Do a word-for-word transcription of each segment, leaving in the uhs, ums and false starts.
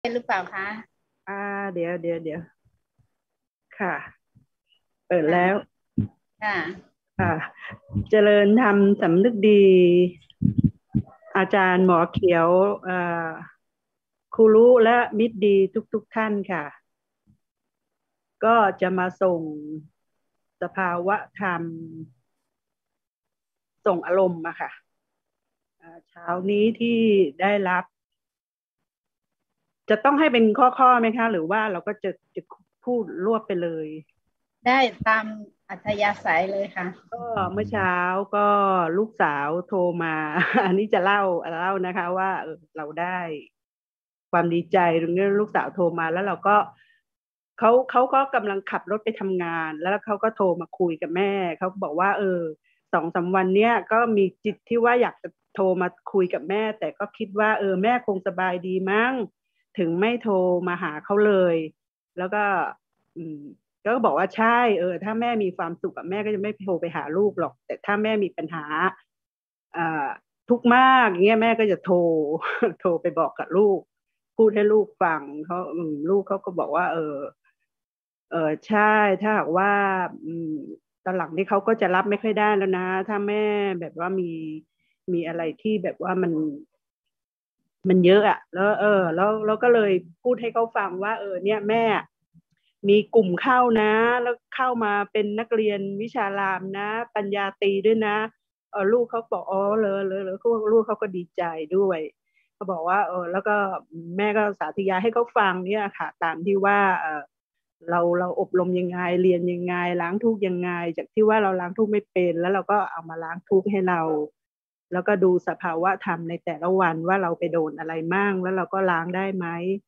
เป็นหรือเปล่าคะอ่าเดี๋ยวเดี๋ยวเดี๋ยวค่ะเปิดแล้วค่ะค่ะค่ะเจริญธรรมสำนึกดีอาจารย์หมอเขียวเอ่อครูรู้และมิตรดีทุกๆทท่านค่ะก็จะมาส่งสภาวะธรรมส่งอารมณ์มาค่ะอ่าเช้านี้ที่ได้รับจะต้องให้เป็นข้อๆไหมคะหรือว่าเราก็จะจะพูดรวบไปเลยได้ตามอัธยาศัยเลยค่ะก็เมื่อเช้าก็ลูกสาวโทรมาอันนี้จะเล่าเล่านะคะว่าเออเราได้ ความดีใจตรงนี้ลูกสาวโทรมาแล้วเราก็เขาเขาก็กำลังขับรถไปทำงานแล้วเขาก็โทรมาคุยกับแม่เขาบอกว่าเออสองสามวันเนี้ยก็มีจิตที่ว่าอยากจะโทรมาคุยกับแม่แต่ก็คิดว่าเออแม่คงสบายดีมั้งถึงไม่โทรมาหาเขาเลยแล้วก็อืมก็บอกว่าใช่เออถ้าแม่มีความสุขกับแม่ก็จะไม่โทรไปหาลูกหรอกแต่ถ้าแม่มีปัญหาอ่าทุกข์มากเงี้ยแม่ก็จะโทรโทรไปบอกกับลูก พูดให้ลูกฟังเขาอืมลูกเขาก็บอกว่าเออเออใช่ถ้าหากว่าอืมตอนหลังนี้เขาก็จะรับไม่ค่อยได้แล้วนะถ้าแม่แบบว่ามีมีอะไรที่แบบว่ามันมันเยอะอ่ะแล้วเออแล้วเราก็เลยพูดให้เขาฟังว่าเออเนี่ยแม่มีกลุ่มเข้านะแล้วเข้ามาเป็นนักเรียนวิชารามนะปัญญาตรีด้วยนะเออลูกเขาบอกอ๋อเลยเลยเลยลูกเขาก็ดีใจด้วย เขาบอกว่าเออแล้วก็แม่ก็สาธยายให้เขาฟังเนี่ยค่ะตามที่ว่าเออเราเราอบรมยังไงเรียนยังไงล้างทุกข์ยังไงจากที่ว่าเราล้างทุกข์ไม่เป็นแล้วเราก็เอามาล้างทุกข์ให้เราแล้วก็ดูสภาวะธรรมในแต่ละวันว่าเราไปโดนอะไรมั่งแล้วเราก็ล้างได้ไหม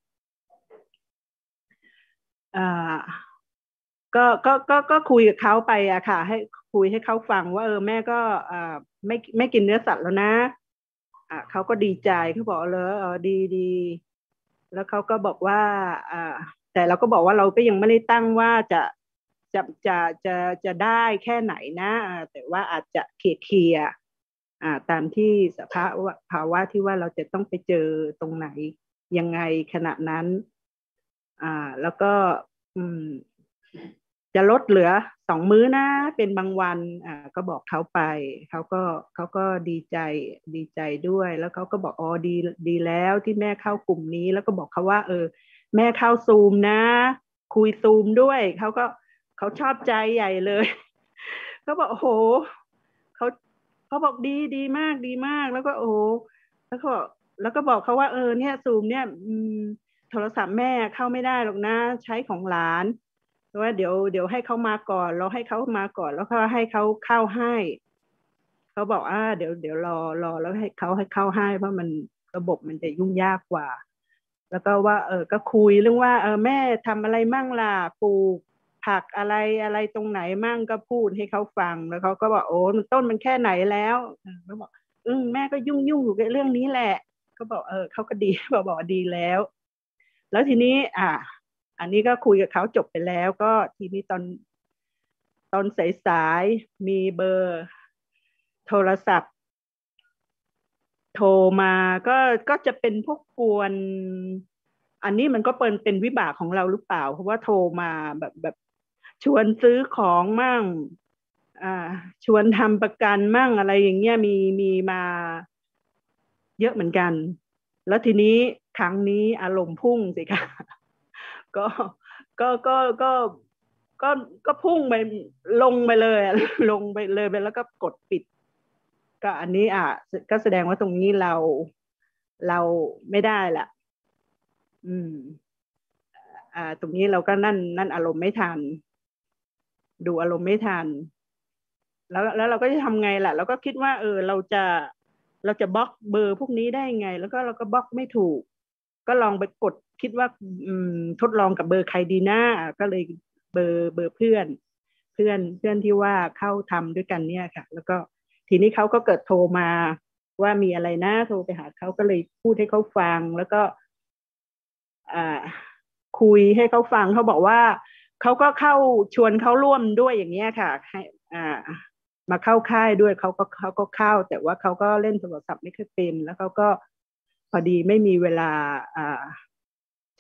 อ่าก็ก็ก็ก็คุยกับเขาไปอะค่ะให้คุยให้เขาฟังว่าเออแม่ก็อ่าไม่ไม่กินเนื้อสัตว์แล้วนะอ่าเขาก็ดีใจเขาบอกเลยเออดีดี แล้วเขาก็บอกว่าอ่าแต่เราก็บอกว่าเราก็ยังไม่ได้ตั้งว่าจะจะจะจะจะได้แค่ไหนนะอ่าแต่ว่าอาจจะเคลียร์เคลียร์อ่าตามที่สภาวะภาวะที่ว่าเราจะต้องไปเจอตรงไหนยังไงขณะนั้นอ่าแล้วก็อืมจะลดเหลือสองมื้อนะเป็นบางวันอ่าก็บอกเขาไปเขาก็เขาก็ดีใจดีใจด้วยแล้วเขาก็บอกอ๋อดีดีแล้วที่แม่เข้ากลุ่มนี้แล้วก็บอกเขาว่าเออแม่เข้าซูมนะคุยซูมด้วยเขาก็เขาชอบใจใหญ่เลยเขาบอกโอ้โหเขาเขาบอกดีดีมากดีมากแล้วก็โอ้โหแล้วก็แล้วก็บอกเขาว่าเออเนี่ยซูมเนี่ยอืม โทรศัพท์แม่เข้าไม่ได้หรอกนะใช้ของหลานเพราะว่าเดี๋ยวเดี๋ยวให้เขามาก่อนเราให้เขามาก่อนแล้วก็ให้เขาเข้าให้เขาบอกอ่าเดี๋ยวเดี๋ยวรอรอแล้วให้เขาให้เข้าให้เพราะมันระบบมันจะยุ่งยากกว่าแล้วก็ว่าเออก็คุยเรื่องว่าเออแม่ทำอะไรมั่งล่ะปลูกผักอะไรอะไรตรงไหนมั่งก็พูดให้เขาฟังแล้วเขาก็บอกโอ้ต้นมันแค่ไหนแล้วเขาบอกอืมแม่ก็ยุ่งยุ่งอยู่กับเรื่องนี้แหละเขาบอกเออเขาก็ดีบอกบอกดีแล้ว แล้วทีนี้อ่าอันนี้ก็คุยกับเขาจบไปแล้วก็ทีนี้ตอนตอนสายๆมีเบอร์โทรศัพท์โทรมาก็ก็จะเป็นพวกกวนอันนี้มันก็เป็นเป็นวิบากของเราหรือเปล่าเพราะว่าโทรมาแบบแบบชวนซื้อของมั่งอ่าชวนทำประกันมั่งอะไรอย่างเงี้ยมีมีมาเยอะเหมือนกันแล้วทีนี้ครั้งนี้อารมณ์พุ่งสิคะ ก็ก็ก็ก็ก็ก็พุ่งไปลงไปเลยอะลงไปเลยไปแล้วก็กดปิดก็อันนี้อ่ะก็แสดงว่าตรงนี้เราเราไม่ได้ละอืมอ่าตรงนี้เราก็นั่นนั่นอารมณ์ไม่ทันดูอารมณ์ไม่ทันแล้วแล้วเราก็จะทำไงล่ะเราก็คิดว่าเออเราจะเราจะบล็อกเบอร์พวกนี้ได้ไงแล้วก็เราก็บล็อกไม่ถูกก็ลองไปกดคิดว่าอืมทดลองกับเบอร์ใครดีนะก็เลยเบอร์เบอร์เพื่อนเพื่อนเพื่อนที่ว่าเข้าทำด้วยกันเนี่ยค่ะแล้วก็ทีนี้เขาก็เกิดโทรมาว่ามีอะไรนะโทรไปหาเขาก็เลยพูดให้เขาฟังแล้วก็อ่าคุยให้เขาฟังเขาบอกว่าเขาก็เข้าชวนเขาร่วมด้วยอย่างเงี้ยค่ะให้อ่ามาเข้าค่ายด้วยเขาก็เขาก็เข้าแต่ว่าเขาก็เล่นโทรศัพท์ไม่ค่อยเป็นแล้วเขาก็พอดีไม่มีเวลาอ่า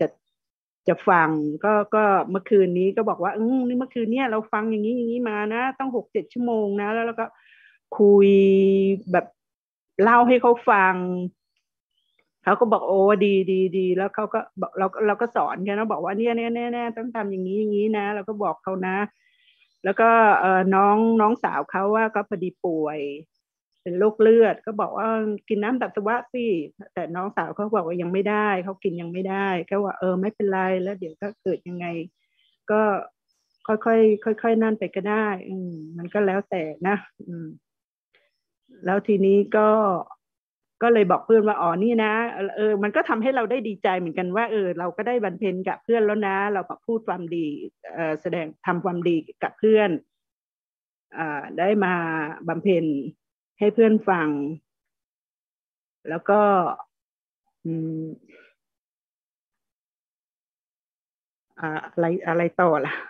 จะฟังก็ก็เมื่อคืนนี้ก็บอกว่าอืมนี่เมื่อคืนเนี้ยเราฟังอย่างนี้อย่างนี้มานะต้องหกเจ็ดชั่วโมงนะแล้วเราก็คุยแบบเล่าให้เขาฟังเขาก็บอกโอ้ดีดีดีแล้วเขาก็บอกเราเราก็สอนกันนะบอกว่าเนี่ยเนี่ยเนี่ยเนี่ยต้องทำอย่างนี้อย่างนี้นะเราก็บอกเขานะแล้วก็เออน้องน้องสาวเขาว่าก็พอดีป่วยเป็นโรคเลือดก็บอกว่ากินน้ำปัสสาวะสิแต่น้องสาวเขาบอกว่ายังไม่ได้เขากินยังไม่ได้ก็ว่าเออไม่เป็นไรแล้วเดี๋ยวถ้าเกิดยังไงก็ค่อยค่อยค่อยค่อยๆนั่นไปก็ได้อืมมันก็แล้วแต่นะอืมแล้วทีนี้ก็ก็เลยบอกเพื่อนว่าอ๋อนี่นะเออมันก็ทำให้เราได้ดีใจเหมือนกันว่าเออเราก็ได้บรรเพ็ญกับเพื่อนแล้วนะเราก็พูดความดีเออแสดงทำความดีกับเพื่อนอ่าได้มาบำเพ็ญให้เพื่อนฟังแล้วก็อืมอ่าอะไรอะไรต่อล่ะ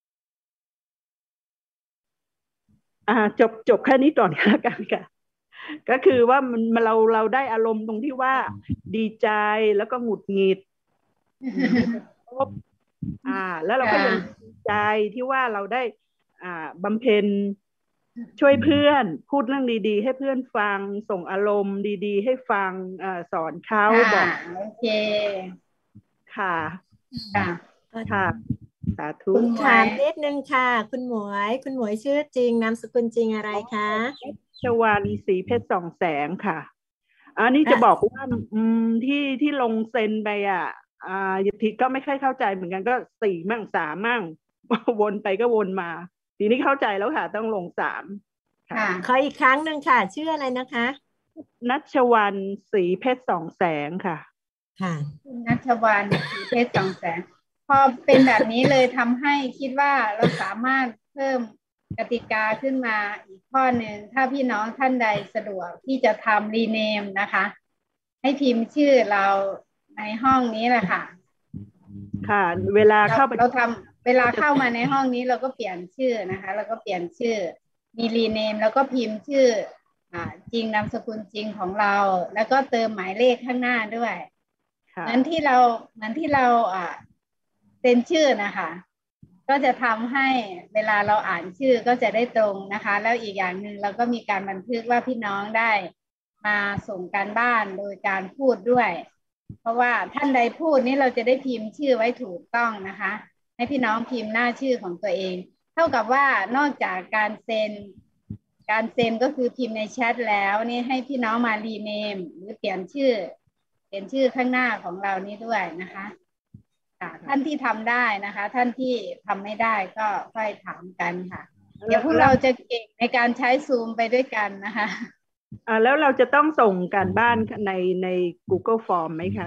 อ่าจบจบแค่นี้ก่อนก็แล้วกันค่ะก็คือว่ามันมันเราเราได้อารมณ์ตรงที่ว่าดีใจแล้วก็หงุดหงิดอืมไม่ครบอ่าแล้วเราก็ค่ะยังดีใจที่ว่าเราได้อ่าบำเพ็ญช่วยเพื่อนพูดเรื่องดีๆให้เพื่อนฟังส่งอารมณ์ดีๆให้ฟังอ่าสอนเขาค่ะบอกโอเคค่ะค่ะค่ะสาธุคุณหมวถามยนิดนึงค่ะคุณหมวยคุณหมวยชื่อจริงนามสกุลจริงอะไรคะชวาลีศรีเพชรส่องแสงค่ะอันนี้จะอ่ะบอกว่าอืมที่ที่ลงเซ็นไปอ่ะอ่ายทิก็ไม่ค่อยเข้าใจเหมือนกันก็สี่มั่งสามมั่งวนไปก็วนมาทีนี้เข้าใจแล้วค่ะต้องลงสามค่ะค่ะขออีกครั้งหนึ่งค่ะชื่ออะไรนะคะนัชวรรณศรีเพชรสองแสงค่ะค่ะคุณนัชวรรณศรีเพชรสองแสนพอเป็นแบบนี้เลยทำให้คิดว่าเราสามารถเพิ่มกติกาขึ้นมาอีกข้อหนึ่งถ้าพี่น้องท่านใดสะดวกที่จะทำรีเนมนะคะให้พิมพ์ชื่อเราในห้องนี้แหละค่ะค่ะ เวลาเราเข้าไปเราทำเวลาเข้ามาในห้องนี้เราก็เปลี่ยนชื่อนะคะเราก็เปลี่ยนชื่อมีรีเนมแล้วก็พิมพ์ชื่ออ่าจริงนามสกุลจริงของเราแล้วก็เติมหมายเลขข้างหน้าด้วยค่ะเหมือนที่เราเหมือนที่เราอ่าเซ็นชื่อนะคะก็จะทำให้เวลาเราอ่านชื่อก็จะได้ตรงนะคะแล้วอีกอย่างหนึ่งเราก็มีการบันทึกว่าพี่น้องได้มาส่งการบ้านโดยการพูดด้วย เพราะว่าท่านใดพูดนี่เราจะได้พิมพ์ชื่อไว้ถูกต้องนะคะให้พี่น้องพิมพ์หน้าชื่อของตัวเองเท่ากับว่านอกจากการเซ็นการเซ็นก็คือพิมพ์ในแชทแล้วนี่ให้พี่น้องมารีเนมหรือเปลี่ยนชื่อเปลี่ยนชื่อข้างหน้าของเรานี่ด้วยนะคะค่ะท่านที่ทำได้นะคะท่านที่ทำไม่ได้ก็ค่อยถามกันค่ะเดี๋ยวพวกแล้วเราจะเก่งในการใช้ซูมไปด้วยกันนะคะอ่าแล้วเราจะต้องส่งการบ้านในใน Google Form ไหมคะ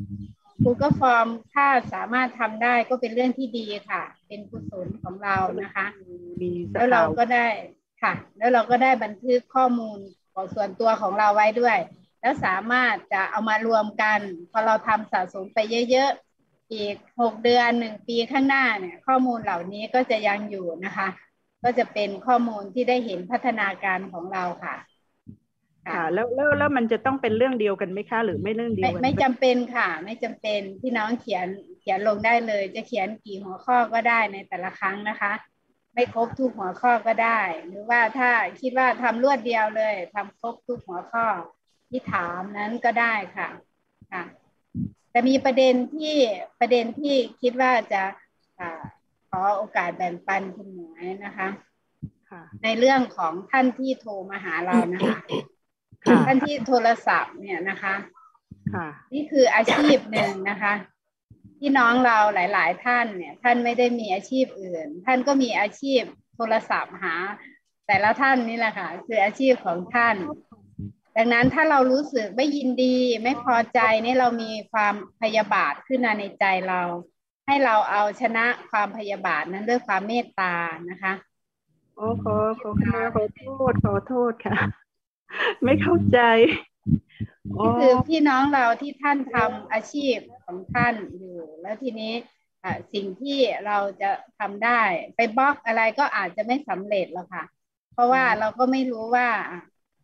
Google Form ถ้าสามารถทำได้ก็เป็นเรื่องที่ดีค่ะเป็นกุศลของเรานะคะมีสแล้วเราภาวก็ได้ค่ะแล้วเราก็ได้บันทึกข้อมูลของส่วนตัวของเราไว้ด้วย แล้วสามารถจะเอามารวมกันพอเราทำสะสมไปเยอะๆอีกหกเดือนหนึ่งปีข้างหน้าเนี่ยข้อมูลเหล่านี้ก็จะยังอยู่นะคะก็จะเป็นข้อมูลที่ได้เห็นพัฒนาการของเราค่ะค่ะแล้วแล้วแล้วมันจะต้องเป็นเรื่องเดียวกันไหมคะหรือไม่เรื่องเดียไม่วกันไม่จำเป็นค่ะไม่จำเป็นพี่น้องเขียนเขียนลงได้เลย จะเขียนกี่หัวข้อก็ได้ในแต่ละครั้งนะคะไม่ครบทุกหัวข้อก็ได้ หรือว่าถ้าคิดว่าทำรวดเดียวเลยทำครบทุกหัวข้อที่ถามนั้นก็ได้ค่ะค่ะแต่มีประเด็นที่ประเด็นที่คิดว่าจะอ่าขอโอกาสแบ่งปันคุณหมวยนะคะค่ะในเรื่องของท่านที่โทรมาหาเรานะคะค่ะท่านที่โทรศัพท์เนี่ยนะคะค่ะนี่คืออาชีพหนึ่งนะคะพี่น้องเราหลาย ๆ ท่านเนี่ยท่านไม่ได้มีอาชีพอื่น ท่านก็มีอาชีพโทรศัพท์หา แต่ละท่านนี่แหละค่ะคืออาชีพของท่าน ดังนั้นถ้าเรารู้สึกไม่ยินดีไม่พอใจนี่เรามีความพยาบาทขึ้นมาในใจเรา ให้เราเอาชนะความพยาบาทนั้นด้วยความเมตตานะคะโอ้ขอขอขอขอโทษขอโทษค่ะ ไม่เข้าใจอ๋อนี่คือพี่น้องเราที่ท่านทำอาชีพของท่านอยู่ แล้วทีนี้สิ่งที่เราจะทำได้ไปบล็อกอะไรก็อาจจะไม่สำเร็จหรอกค่ะเพราะว่าเราก็ไม่รู้ว่า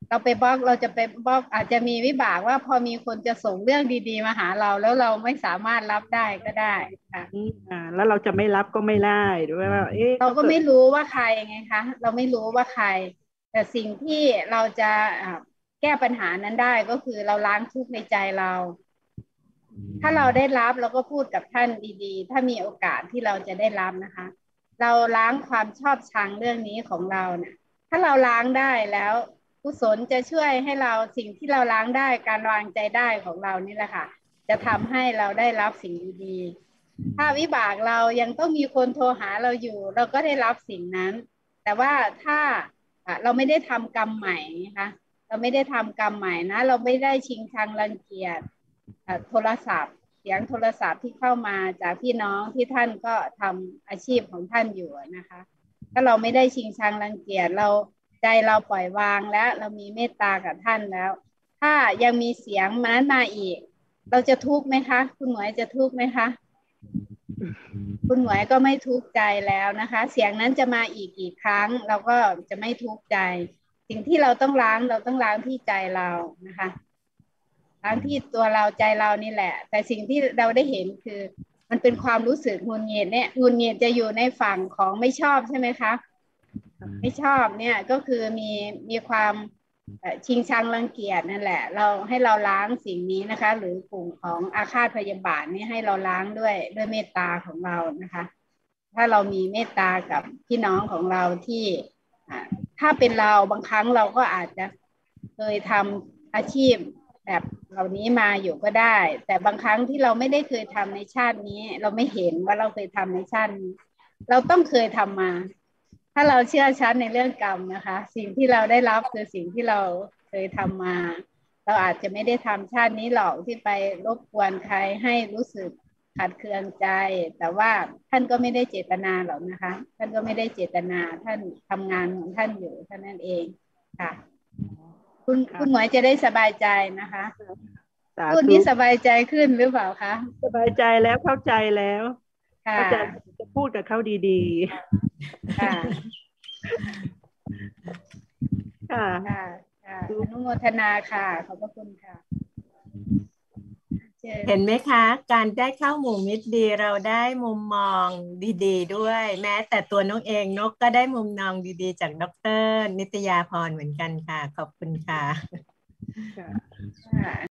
เราไปบล็อกเราจะไปบล็อกอาจจะมีวิบากว่าพอมีคนจะส่งเรื่องดีๆมาหาเราแล้วเราไม่สามารถรับได้ก็ได้ค่ะอืมอ่าแล้วเราจะไม่รับก็ไม่ได้ด้วยว่าเอ๊ะเราก็เกิดไม่รู้ว่าใครไงคะเราไม่รู้ว่าใครแต่สิ่งที่เราจะอ่าแก้ปัญหานั้นได้ก็คือเราล้างทุกข์ในใจเรา ถ้าเราได้รับเราก็พูดกับท่านดีๆถ้ามีโอกาสที่เราจะได้รับนะคะ เราล้างความชอบชังเรื่องนี้ของเราเนี่ยถ้าเราล้างได้แล้วกุศลจะช่วยให้เราสิ่งที่เราล้างได้การวางใจได้ของเรานี่แหละค่ะจะทำให้เราได้รับสิ่งดีๆถ้าวิบากเรายังต้องมีคนโทรหาเราอยู่ เราก็ได้รับสิ่งนั้น แต่ว่าถ้าเราไม่ได้ทำกรรมใหม่นะคะเราไม่ได้ทำกรรมใหม่นะเราไม่ได้ชิงชังรังเกียจโทรศัพท์เสียงโทรศัพท์ที่เข้ามาจากพี่น้องที่ท่านก็ทำอาชีพของท่านอยู่นะคะถ้าเราไม่ได้ชิงชังรังเกียจเราใจเราปล่อยวางแล้วเรามีเมตตากับท่านแล้วถ้ายังมีเสียงนั้นมาอีกเราจะทุกข์ไหมคะคุณหมวยจะทุกข์ไหมคะคุณหมวยก็ไม่ทุกข์ใจแล้วนะคะเสียงนั้นจะมาอีกกี่ครั้งเราก็จะไม่ทุกข์ใจสิ่งที่เราต้องล้างเราต้องล้างที่ใจเรานะคะล้างที่ตัวเราใจเรานี่แหละแต่สิ่งที่เราได้เห็นคือมันเป็นความรู้สึกหงุดหงิดเนี่ยหงุดหงิดจะอยู่ในฝั่งของไม่ชอบใช่ไหมคะไม่ชอบเนี่ยก็คือมีมีความชิงชังรังเกียจนั่นแหละเราให้เราล้างสิ่งนี้นะคะหรือกลุ่มของอาฆาตพยาบาทนี่ให้เราล้างด้วยด้วยเมตตาของเรานะคะถ้าเรามีเมตตากับพี่น้องของเราที่ถ้าเป็นเราบางครั้งเราก็อาจจะเคยทำอาชีพแบบเหล่านี้มาอยู่ก็ได้แต่บางครั้งที่เราไม่ได้เคยทำในชาตินี้เราไม่เห็นว่าเราเคยทำในชาตินี้เราต้องเคยทำมาถ้าเราเชื่อชัดในเรื่องกรรมนะคะสิ่งที่เราได้รับคือสิ่งที่เราเคยทำมาเราอาจจะไม่ได้ทำชาตินี้หรอกที่ไปรบกวนใครให้รู้สึกขัดเคืองใจแต่ว่าท่านก็ไม่ได้เจตนาหรอกนะคะท่านก็ไม่ได้เจตนาท่านทำงานของท่านอยู่เท่านั้นเองค่ะคุณคุณหมวยจะได้สบายใจนะคะพูดนี้สบายใจขึ้นหรือเปล่าคะสบายใจแล้วเข้าใจแล้วค่ะก็จะจะพูดกับเขาดีๆค่ะค่ะค่ะค่ะอนุโมทนาค่ะขอบพระคุณค่ะเห็นไหมคะการได้เข้าหมู่มิตรดีเราได้มุมมองดีๆด้วยแม้แต่ตัวน้องเองนกก็ได้มุมมองดีๆจากดร.นิตยาพรเหมือนกันค่ะขอบคุณค่ะ